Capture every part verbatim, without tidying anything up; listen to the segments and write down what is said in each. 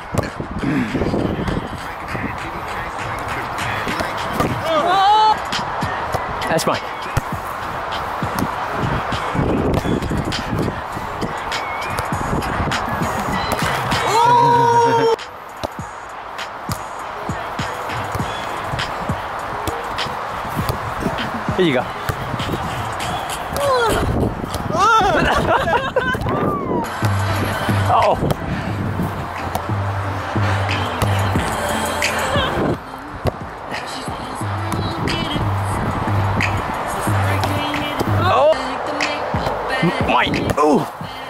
That's mine. Here you go. Oh. Mine. Ooh.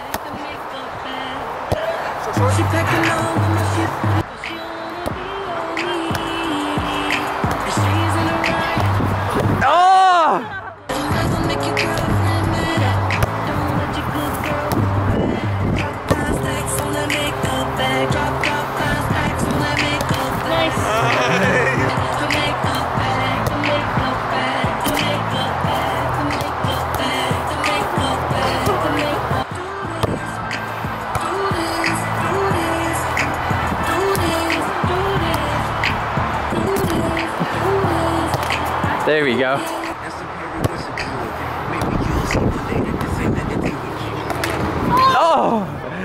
There we go. Oh!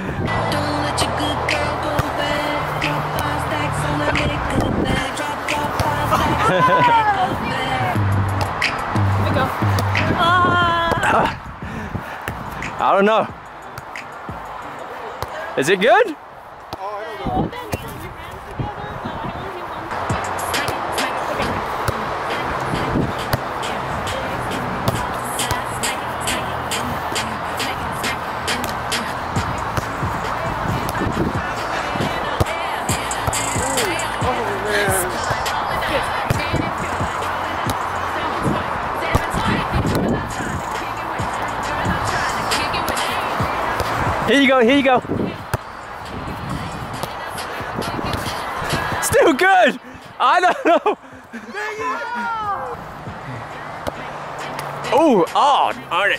I don't know. Is it good? Here you go, here you go. Still good. I don't know. Oh, oh, darn it.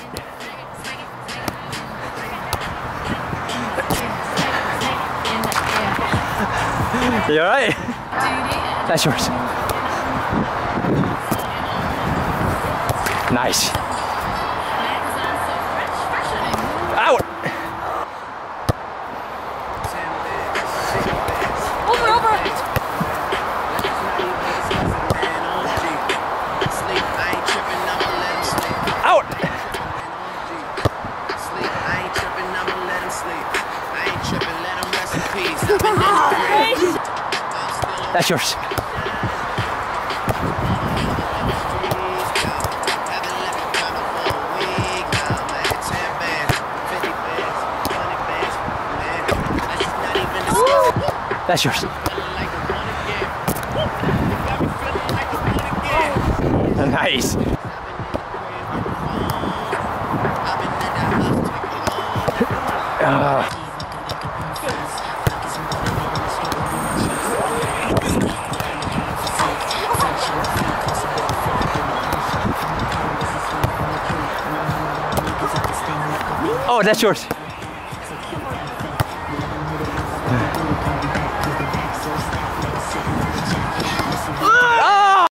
You all right? That's yours. Nice. Out. Over, over. Out. That's yours. That's yours. Nice. Uh. Oh, that's yours.